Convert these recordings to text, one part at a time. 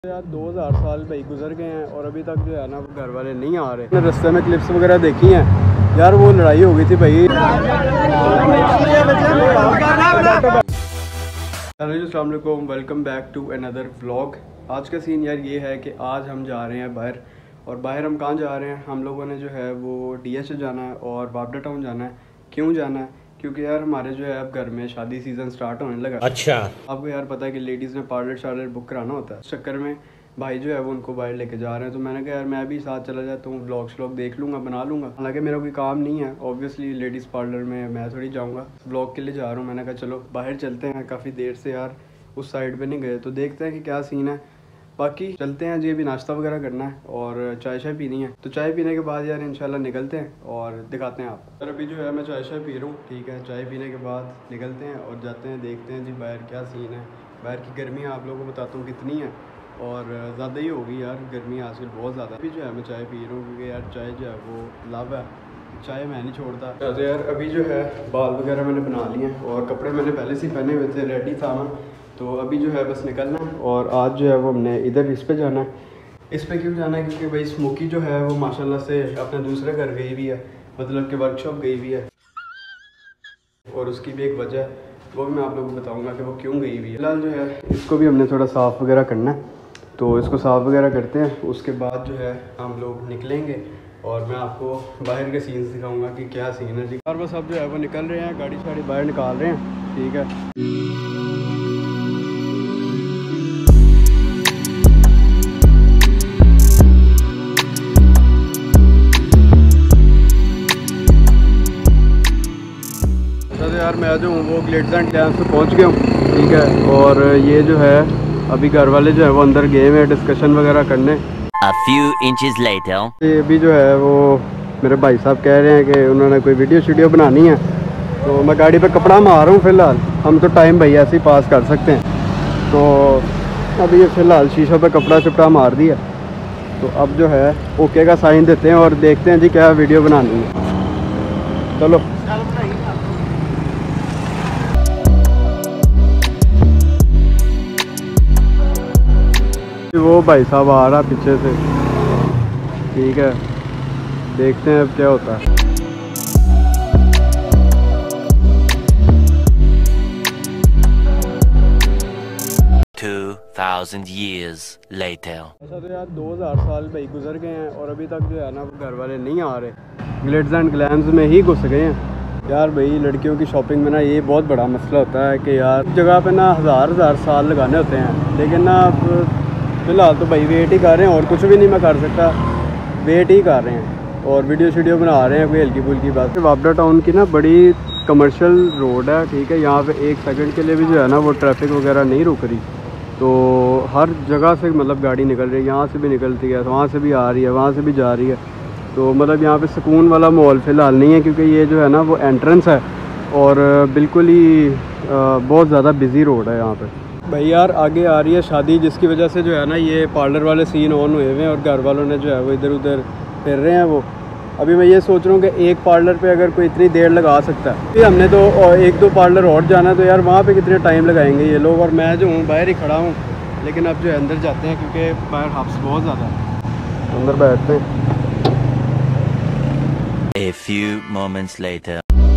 यार 2000 साल भाई गुजर गए हैं और अभी तक जो है ना घर वाले नहीं आ रहे। मैंने रास्ते में क्लिप्स वगैरह देखी हैं यार, वो लड़ाई हो गई थी भाई। अस्सलाम वालेकुम, welcome back to another vlog. आज का सीन यार ये है कि आज हम जा रहे हैं बाहर। और बाहर हम कहाँ जा रहे हैं? हम लोगों ने जो है वो DH जाना है और बाबडा टाउन जाना है। क्यों जाना है? क्योंकि यार हमारे जो है अब घर में शादी सीजन स्टार्ट होने लगा। अच्छा, आपको यार पता है कि लेडीज़ ने पार्लर बुक कराना होता है। इस चक्कर में भाई जो है वो उनको बाहर लेके जा रहे हैं, तो मैंने कहा यार मैं भी साथ चला जाता हूँ, व्लॉग देख लूँगा, बना लूँगा। हालांकि मेरा कोई काम नहीं है ऑब्वियसली, लेडीज़ पार्लर में मैं थोड़ी जाऊँगा, व्लॉग के लिए जा रहा हूँ। मैंने कहा चलो बाहर चलते हैं, काफ़ी देर से यार उस साइड पे नहीं गए, तो देखते हैं कि क्या सीन है। बाकी चलते हैं जी, अभी नाश्ता वगैरह करना है और चाय पीनी है, तो चाय पीने के बाद यार इंशाल्लाह निकलते हैं और दिखाते हैं आपको। अभी जो है मैं चाय पी रहा हूँ, ठीक है। चाय पीने के बाद निकलते हैं और जाते हैं, देखते हैं जी बाहर क्या सीन है। बाहर की गर्मी आप लोगों को बताता हूँ कितनी है, और ज़्यादा ही होगी यार गर्मी आजकल बहुत ज़्यादा। अभी जो है मैं चाय पी रहा हूँ क्योंकि यार चाय जो है वो लाभ है, चाय मैं नहीं छोड़ता। तो यार अभी जो है बाल वगैरह मैंने बना लिए हैं और कपड़े मैंने पहले से पहने हुए थे, रेडी था मैं। तो अभी जो है बस निकलना है और आज जो है वो हमने इधर इस पे जाना है। इस पे क्यों जाना है? क्योंकि भाई स्मोकी जो है वो माशाल्लाह से अपने दूसरे घर गई भी है, मतलब कि वर्कशॉप गई भी है, और उसकी भी एक वजह है, वो भी मैं आप लोगों को बताऊंगा कि वो क्यों गई हुई है। फिलहाल जो है इसको भी हमने थोड़ा साफ़ वगैरह करना है, तो इसको साफ़ वगैरह करते हैं। उसके बाद जो है हम लोग निकलेंगे और मैं आपको बाहर के सीन्स दिखाऊंगा कि क्या सीन है जी। और बस अब जो है वो निकल रहे हैं, गाड़ी शाड़ी बाहर निकाल रहे हैं, ठीक है। यार मैं जो हूँ वो ग्लिट्स एंड ग्लैम्स पे पहुँच गया हूँ, ठीक है। और ये जो है अभी घर वाले जो है वो अंदर गए हैं डिस्कशन वगैरह करने। A few inches later. ये अभी जो है वो मेरे भाई साहब कह रहे हैं कि उन्होंने कोई वीडियो बनानी है, तो मैं गाड़ी पे कपड़ा मार रहा हूँ फ़िलहाल। हम तो टाइम भाई ऐसे ही पास कर सकते हैं, तो अभी ये फ़िलहाल शीशों पे कपड़ा मार दिया। तो अब जो है ओके का साइन देते हैं और देखते हैं जी क्या वीडियो बनानी है। चलो वो भाई साहब आ रहा पीछे से, ठीक है। देखते हैं अब क्या होता है। 2000 years later. अच्छा, तो यार 2000 साल भाई गुजर गए हैं और अभी तक जो है ना वो घर वाले नहीं आ रहे, ग्लिट्स एंड ग्लैम्स में ही घुस गए हैं। यार भाई लड़कियों की शॉपिंग में ना ये बहुत बड़ा मसला होता है कि यार जगह पे ना हज़ार साल लगाने होते हैं, लेकिन ना अब फ़िलहाल तो भाई वेट ही कर रहे हैं और कुछ भी नहीं मैं कर सकता, वेट ही कर रहे हैं और वीडियो बना रहे हैं, कोई हल्की फुल्की बात। बाबडा टाउन की ना बड़ी कमर्शियल रोड है, ठीक है। यहाँ पे एक सेकंड के लिए भी जो है ना वो ट्रैफिक वगैरह नहीं रुक रही, तो हर जगह से मतलब गाड़ी निकल रही है, यहाँ से भी निकलती है, वहाँ से भी आ रही है, वहाँ से भी जा रही है। तो मतलब यहाँ पे सुकून वाला माहौल फ़िलहाल नहीं है, क्योंकि ये जो है ना वो एंट्रेंस है और बिल्कुल ही बहुत ज़्यादा बिज़ी रोड है यहाँ पे। भाई यार आगे आ रही है शादी, जिसकी वजह से जो है ना ये पार्लर वाले सीन ऑन हुए हुए हैं और घर वालों ने जो है वो इधर उधर फिर रहे हैं वो। अभी मैं ये सोच रहा हूँ कि एक पार्लर पे अगर कोई इतनी देर लगा सकता है, फिर हमने तो एक दो पार्लर और जाना है, तो यार वहाँ पे कितने टाइम लगाएंगे ये लोग। और मैं जो हूँ बाहर ही खड़ा हूँ, लेकिन अब जो है अंदर जाते हैं क्योंकि बाहर हब्स बहुत ज़्यादा है। अंदर बैठते हैं। A few moments later.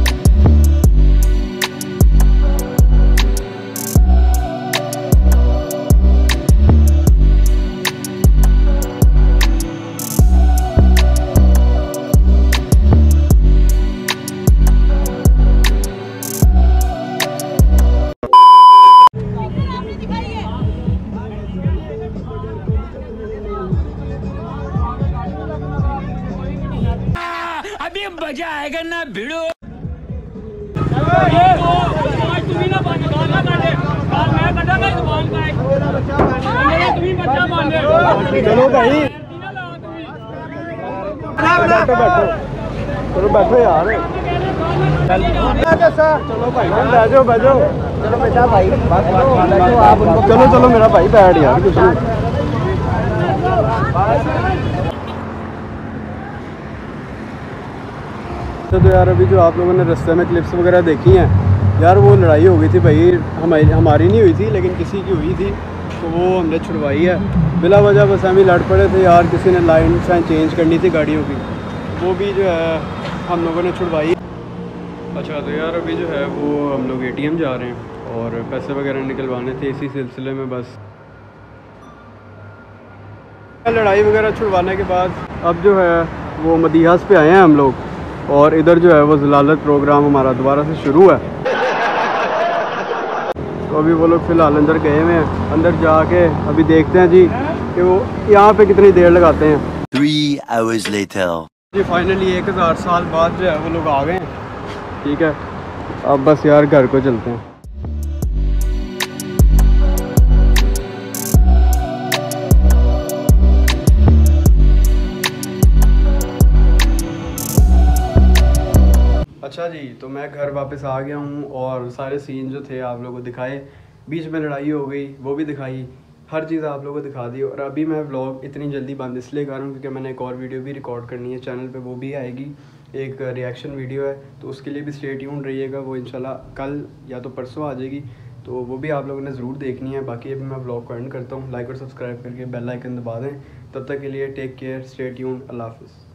अभी मजा आएगा ना भिड़ो। चलो भाई, चलो बैठो यार, चलो भाई बैठो, चलो बेटा भाई, चलो मेरा भाई बैठ यार, कुछ नहीं। तो यार अभी जो आप लोगों ने रास्ते में क्लिप्स वगैरह देखी हैं यार, वो लड़ाई हो गई थी भाई, हमारी नहीं हुई थी लेकिन किसी की हुई थी। तो वो हमने छुड़वाई है बिला वजह। बस हम ही लड़ पड़े थे यार, किसी ने लाइन शाइन चेंज करनी थी गाड़ियों की, वो भी जो है हम लोगों ने छुड़वाई। अच्छा तो यार अभी जो है वो हम लोग ATM जा रहे हैं और पैसे वगैरह निकलवाने थे, इसी सिलसिले में बस लड़ाई वगैरह छुड़वाने के बाद अब जो है वो मदीहास पे आए हैं हम लोग, और इधर जो है वो ज़लालत प्रोग्राम हमारा दोबारा से शुरू है। तो अभी वो लोग फ़िलहाल अंदर गए हुए हैं, अंदर जाके अभी देखते हैं जी कि वो यहाँ पे कितनी देर लगाते हैं। 3 hours later. जी फाइनली 1000 साल बाद जो है वो लोग आ गए हैं। ठीक है, अब बस यार घर को चलते हैं। अच्छा जी, तो मैं घर वापस आ गया हूँ और सारे सीन जो थे आप लोगों को दिखाए, बीच में लड़ाई हो गई वो भी दिखाई, हर चीज़ आप लोगों को दिखा दी। और अभी मैं व्लॉग इतनी जल्दी बंद इसलिए कर रहा हूँ क्योंकि मैंने एक और वीडियो भी रिकॉर्ड करनी है चैनल पे, वो भी आएगी, एक रिएक्शन वीडियो है, तो उसके लिए भी स्टे ट्यून्ड रहिएगा। वो इंशाल्लाह कल या तो परसों आ जाएगी, तो वो भी आप लोगों ने ज़रूर देखनी है। बाकी अभी मैं व्लॉग को एंड करता हूँ, लाइक और सब्सक्राइब करके बेल आइकन दबा दें। तब तक के लिए टेक केयर, स्टे ट्यून्ड, अल्लाह हाफ़िज़।